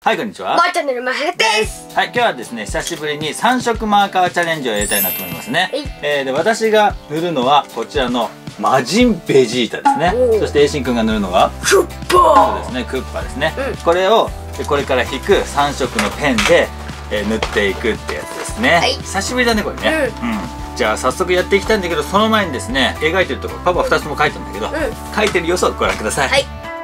はい、こんにちは。 マイチャンネルマヘです。 はい、今日はですね、久しぶりに3色マーカーチャレンジをやりたいなと思いますね。で、私が塗るのはこちらの魔人ベジータですね。そしてエイシンくんが塗るのがクッパ。 そうですね、クッパですね。これをこれから引く3色のペンで塗っていくってやつですね。久しぶりだね、これね。じゃあ早速やっていきたいんだけど、その前にですね、描いてるところパパ2つとも描いたんだけど、描いてる様子をご覧ください。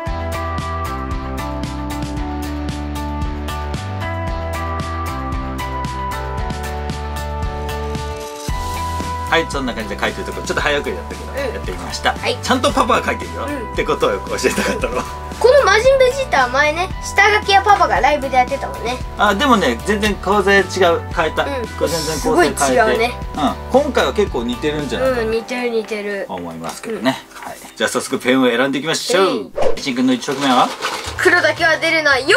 はい、そんな感じで書いてるところちょっと早くやったけど、やってみました、ちゃんとパパが書いてるよ、ってことを教えたかったの。 この魔人ベジータは前ね、下書きやパパがライブでやってたもんね。 あ、でもね、全然構成違う、変えた、これ全然構成変えて、すごい違うね。今回は結構似てるんじゃないかな、似てる似てる思いますけどね。はい、じゃあ早速ペンを選んでいきましょう。いちんくんの1色目は黒だけは出るなよ。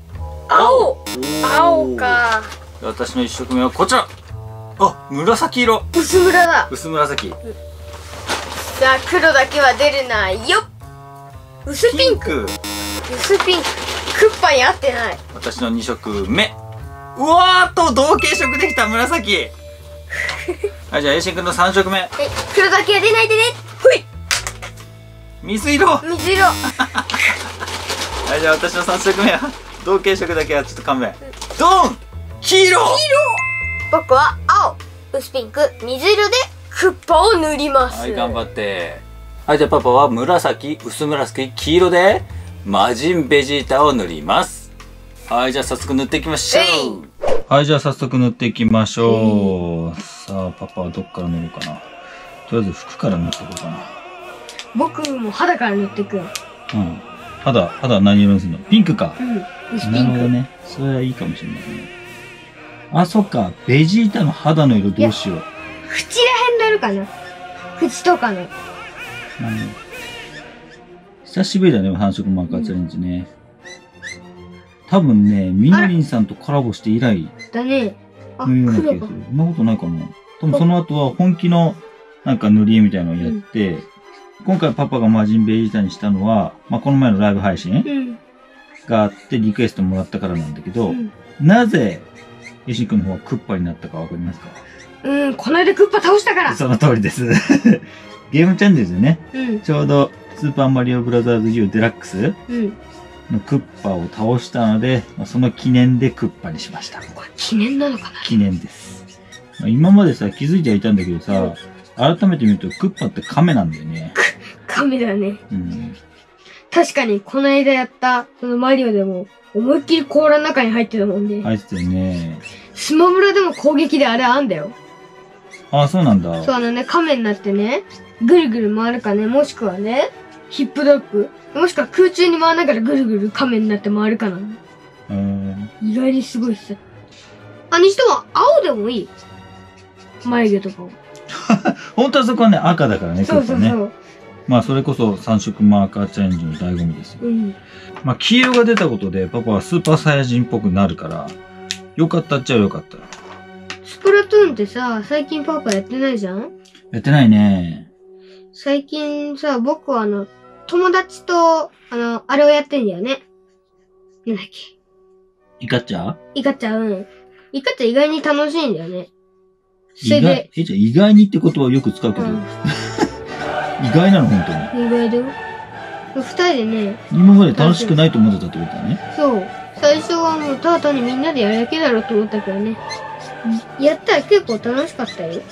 青か。 私の1色目はこちら。あ、紫色。 薄紫だ。 薄紫。 じゃあ黒だけは出るなよ。薄ピンク。薄ピンク。クッパに合ってない。 私の2色目。うわーっと同系色できた紫。はい、じゃあエイシンくんの3色目。 黒だけは出ないでね。ほい。 水色。 水色。 はい、じゃあ私の3色目は同系色だけはちょっと勘弁。ドン。黄色。 僕は青、薄ピンク、水色でクッパを塗ります。 はい、頑張って。はい、じゃあパパは紫、薄紫、黄色で魔人ベジータを塗ります。はい、じゃあ早速塗っていきましょう。はい、じゃあ早速塗っていきましょう。さあ、パパはどっから塗るかな。とりあえず服から塗っていこうかな。 僕も肌から塗っていくよ。 肌何色にするの？ピンクか。 薄ピンク。 なるほどね。それはいいかもしれないね。あ、そっか。ベジータの肌の色どうしよう。 口らへんなるかな。口とかの。 久しぶりだね、3色マーカーチャレンジね。多分ね、みのりんさんとコラボして以来だね。 のような気がする。そんなことないかな。多分その後は本気のなんか塗り絵みたいなのをやって、今回パパが魔人ベジータにしたのは、まあ、この前のライブ配信があってリクエストもらったからなんだけど、なぜエイシンくんの方はクッパになったかわかりますか？ この間クッパ倒したから。 その通りです。ゲームチャンネルでね、ちょうどスーパーマリオブラザーズ U デラックスのクッパを倒したので、その記念でクッパにしました。 これ記念なのかな？ 記念です。今までさ、気づいてはいたんだけどさ、改めて見るとクッパって亀なんだよね。 亀だね。確かにこの間やったそのマリオでも思いっきり甲羅の中に入ってたもんね。 入ってたよね。 スマブラでも攻撃であれあんだよ。 あ、そうなんだ。 そうね、亀になってね、ぐるぐる回るかね、もしくはね、ヒップドッグ、もしくは空中に回りながらぐるぐる亀になって回るかな。意外にすごいさ。にしても青でもいい。眉毛とかを。 本当はそこはね、赤だからね、 そうそうそう。 まあそれこそ3色マーカーチャレンジの醍醐味ですよ。まあ黄色が出たことでパパはスーパーサイヤ人っぽくなるから、よかったっちゃよかった。 スプラトゥーンってさ、最近パパやってないじゃん？ やってないね。 最近さ、僕は友達と、あれをやってんだよね。なんだっけ。 イカッチャ？ イカッチャ、イカッチャ意外に楽しいんだよね。 それで。じゃあ意外にって言葉をよく使うけど。意外なの本当に。意外だよ。二人でね。今まで楽しくないと思ってたってことだね。そう。 最初はもうただ単にみんなでやるだけだろうと思ったけどね。やったら結構楽しかったよ。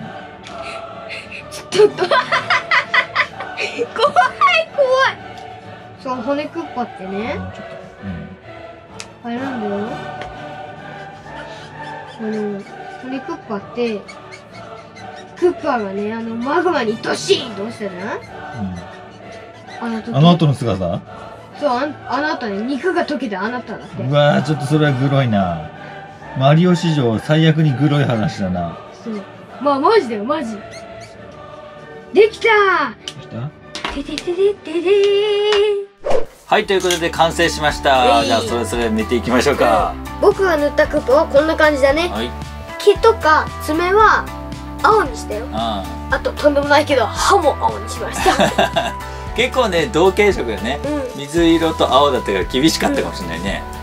ちょっと。怖い怖い。そう、骨クッパってね。あれなんだよ。骨クッパって、クッパがね、マグマにドシーンと落ちたじゃない？あの後の姿？ そう、あの後に肉が溶けてあなただって。 うわー、ちょっとそれはグロいな。マリオ史上最悪にグロい話だな。 そう。まあ、マジだよ、マジ。できたー！ できた？ ててててててー。 はい、ということで完成しました。じゃあそれぞれ見ていきましょうか。 僕が塗ったクッパはこんな感じだね。毛とか爪は青にしたよ。あととんでもないけど歯も青にしました。 結構ね同系色でね、水色と青だったから厳しかったかもしれないね。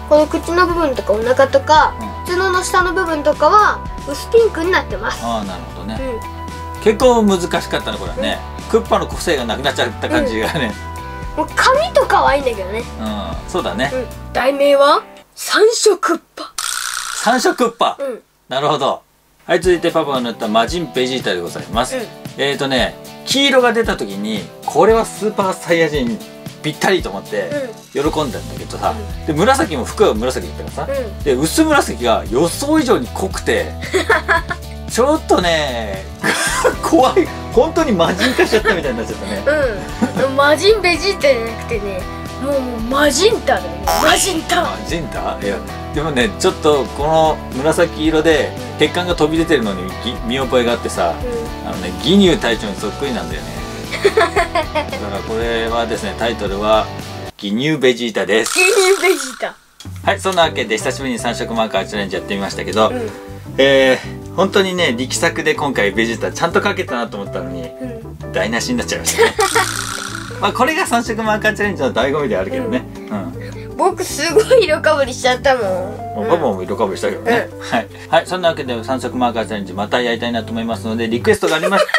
この口の部分とかお腹とか、角の下の部分とかは薄ピンクになってます。 ああ、なるほどね。結構難しかったねこれはね。クッパの個性がなくなっちゃった感じがね。 もう髪とかはいいんだけどね。 そうだね。 題名は三色クッパ。 三色クッパ。なるほど。はい、続いてパパが塗った魔人ベジータでございます。黄色が出た時にこれはスーパーサイヤ人ぴったりと思って喜んだんだけどさ、で紫も服が紫だったからさ、で薄紫が予想以上に濃くてちょっとね怖い。本当に魔人化しちゃったみたいになっちゃったね。 魔人ベジータじゃなくてね、もうマジンタだよね。マジンタ。 マジンタ？いやでもね、ちょっとこの紫色で血管が飛び出てるのに見覚えがあってさ、義乳隊長にそっくりなんだよね。だからこれはですね、タイトルは義乳ベジータです。 義乳ベジータ。 はい、そんなわけで久しぶりに3色マーカーチャレンジやってみましたけど、本当にね、力作で今回ベジータちゃんと描けたなと思ったのに、台無しになっちゃいましたね。まあこれが3色マーカーチャレンジの醍醐味であるけどね。 僕すごい色かぶりしちゃったもん。 パパも色かぶりしたけどね。はい、そんなわけで3色マーカーチャレンジまたやりたいなと思いますので、リクエストがありました。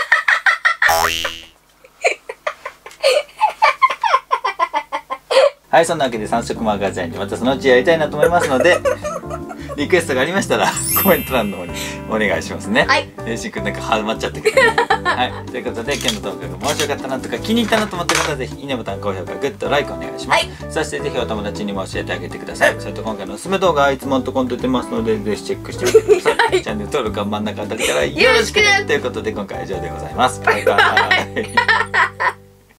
はい、そんなわけで3色マーカーチャレンジまたそのうちやりたいなと思いますので、リクエストがありましたらコメント欄の方にお願いしますね。はい。しんくんなんかハマっちゃったけど、ね。はい。ということで今日の動画が面白かったなとか気に入ったなと思った方はぜひいいねボタン、高評価、グッド、ライクお願いします。そしてぜひお友達にも教えてあげてください。それと今回のおすすめ動画はいつものところに出てますのでぜひチェックしてみてください。チャンネル登録は真ん中あたりからよろしくね。ということで今回は以上でございます。バイバイ。